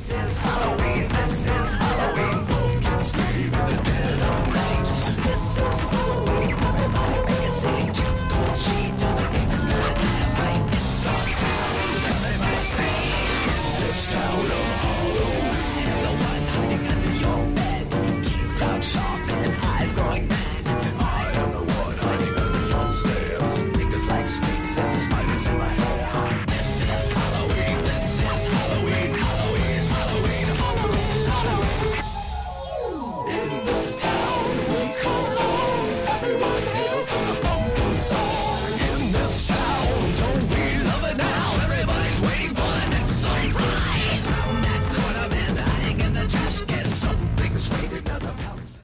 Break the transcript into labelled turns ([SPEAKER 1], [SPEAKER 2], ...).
[SPEAKER 1] is Halloween, this is Halloween. Pumpkin sleep in the dead of night. This is Halloween, everybody make a scene. Trick or treat.